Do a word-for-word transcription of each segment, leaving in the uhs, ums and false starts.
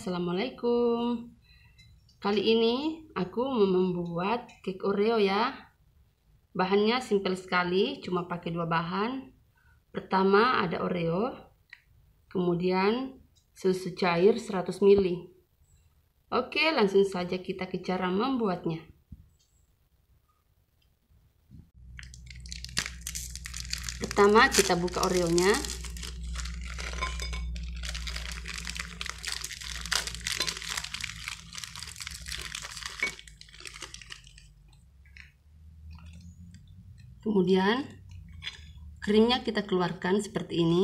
Assalamualaikum. Kali ini aku mau membuat cake Oreo ya. Bahannya simpel sekali, cuma pakai dua bahan. Pertama ada Oreo, kemudian susu cair seratus mililiter. Oke, langsung saja kita ke cara membuatnya. Pertama kita buka Oreonya. Kemudian krimnya kita keluarkan seperti ini.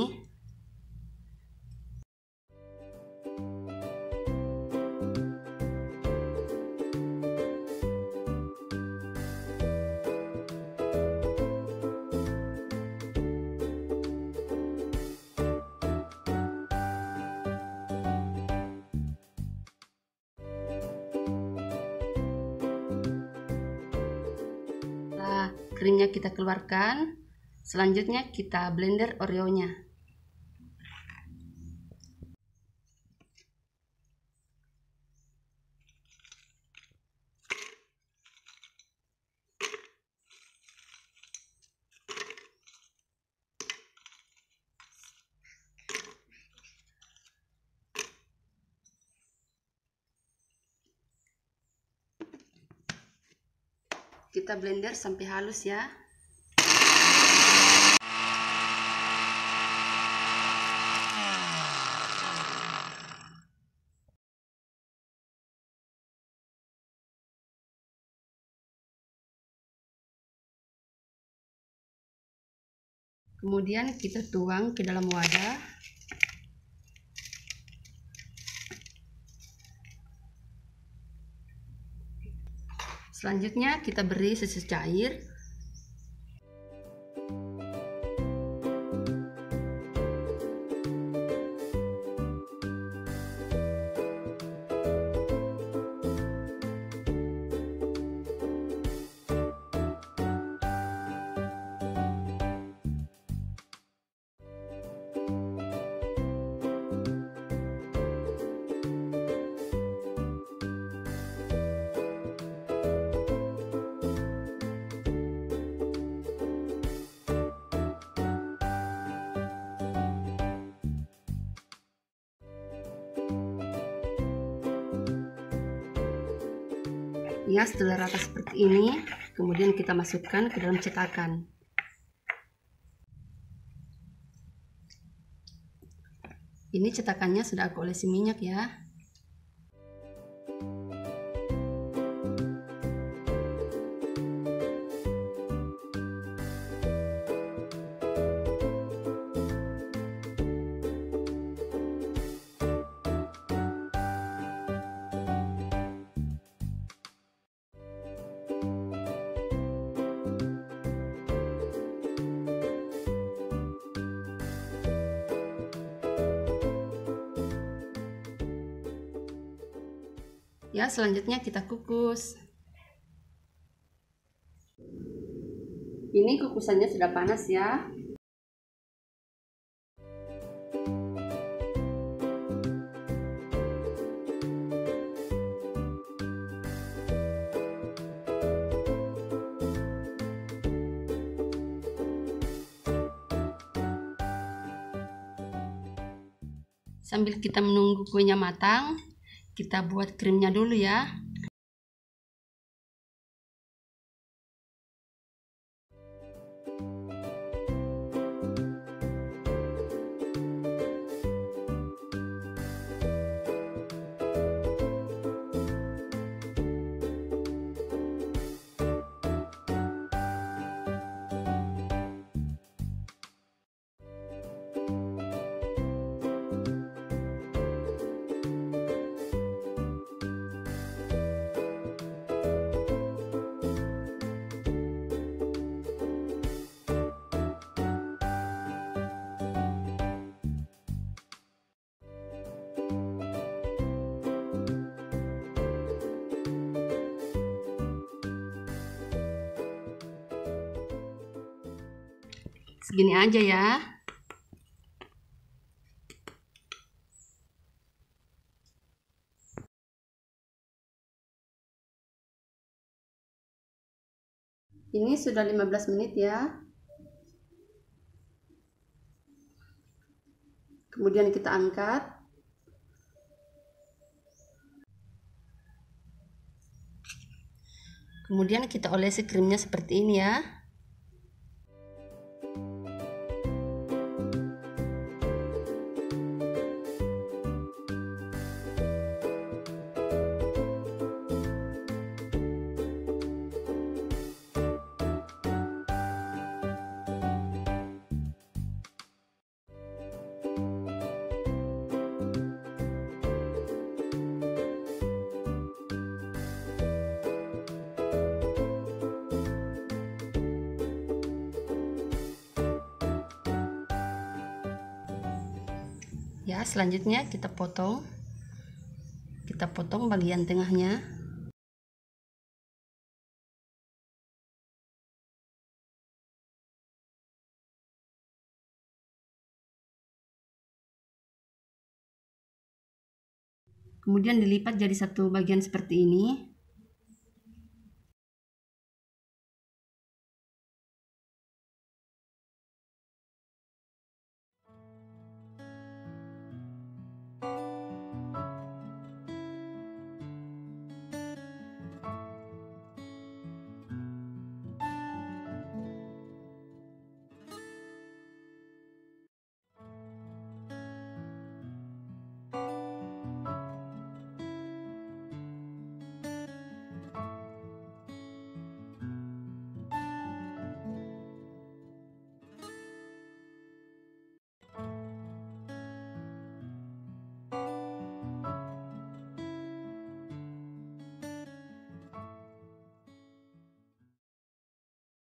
Krimnya kita keluarkan, selanjutnya kita blender Oreonya. Kita blender sampai halus ya. Kemudian kita tuang ke dalam wadah. Selanjutnya kita beri susu cair. Ya, setelah rata seperti ini, kemudian kita masukkan ke dalam cetakan. Ini cetakannya sudah aku olesi minyak ya. Ya, selanjutnya kita kukus. Ini kukusannya sudah panas ya. Sambil kita menunggu kuenya matang, kita buat krimnya dulu ya. Segini aja ya. Ini sudah lima belas menit ya. Kemudian kita angkat. Kemudian kita olesi krimnya seperti ini ya. Ya, selanjutnya kita potong. Kita potong bagian tengahnya. Kemudian dilipat jadi satu bagian seperti ini.